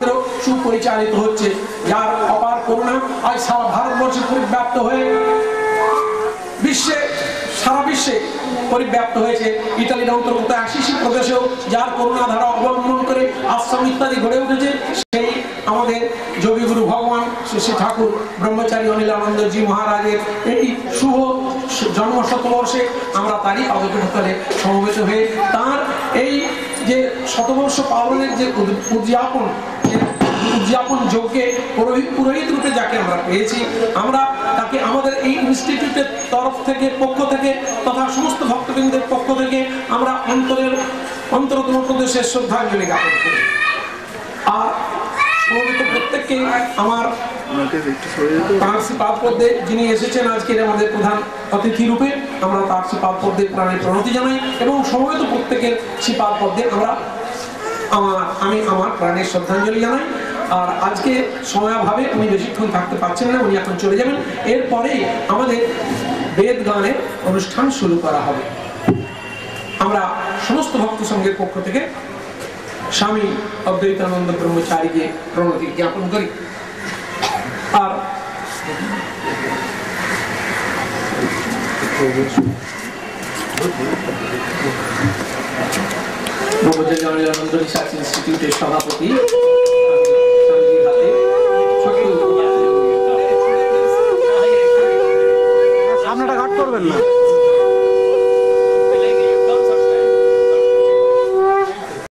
সুপরিচালিত হচ্ছে, যার অপার করুণা আজ সারা ভারতবর্ষে পরিব্যাপ্ত হয়ে সারা বিশ্বে পরিব্যাপ্ত হয়েছে। ইতালির অন্তর্গত অ্যাসিসি প্রদেশেও যার করুণা ধারা অবলম্বন করে আশ্রম ইত্যাদি গড়ে উঠেছে, সেই আমাদের যোগীগুরু ভগবান শ্রী ঠাকুর ব্রহ্মচারী অনিলানন্দজি মহারাজের এই শুভ জন্ম শতবর্ষে আমরা তারই পাদপীঠতলে সমবেত হয়ে তার এই যে শতবর্ষ পালনের যে উদযাপন যজ্ঞে পুরোহিত রূপে যাকে আমরা পেয়েছি, আমরা তাকে আমাদের এই ইনস্টিটিউটের তরফ থেকে পক্ষ থেকে তথা সমস্ত ভক্তবৃন্দের পক্ষ থেকে আমরা অন্তরতম প্রদেশের শ্রদ্ধাঞ্জলি জ্ঞাপন করি। আর সমবেত প্রত্যেককে আমার তার শ্রীপাদ পদ্মে যিনি এসেছেন আজকের আমাদের প্রধান অতিথি রূপে, আমরা তার শ্রীপাদ পদ্মে প্রাণের প্রণতি জানাই এবং সমবেত প্রত্যেকের শ্রীপাদ পদ্মে আমি আমার প্রাণের শ্রদ্ধাঞ্জলি জানাই। আর আজকে সময়াভাবে উনি বেশিক্ষণ থাকতে পারছেন না, উনি এখন চলে যাবেন। এরপরে আমাদের বেদ গানের অনুষ্ঠান শুরু করা হবে। আমরা সমস্ত ভক্ত সংঘের পক্ষ থেকে স্বামী অদ্বৈতানন্দ ব্রহ্মচারীকে প্রণতি জ্ঞাপন করি। আর ব্রহ্মচারী অনিলানন্দ রিসার্চ ইনস্টিটিউটের সভাপতি